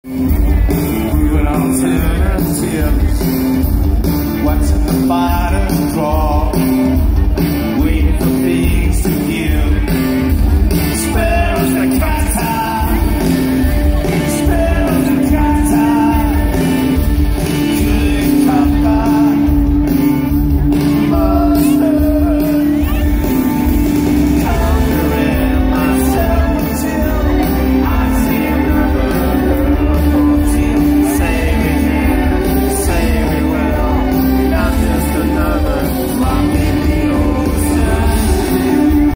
Moving on to the tips, watching the bottom draw.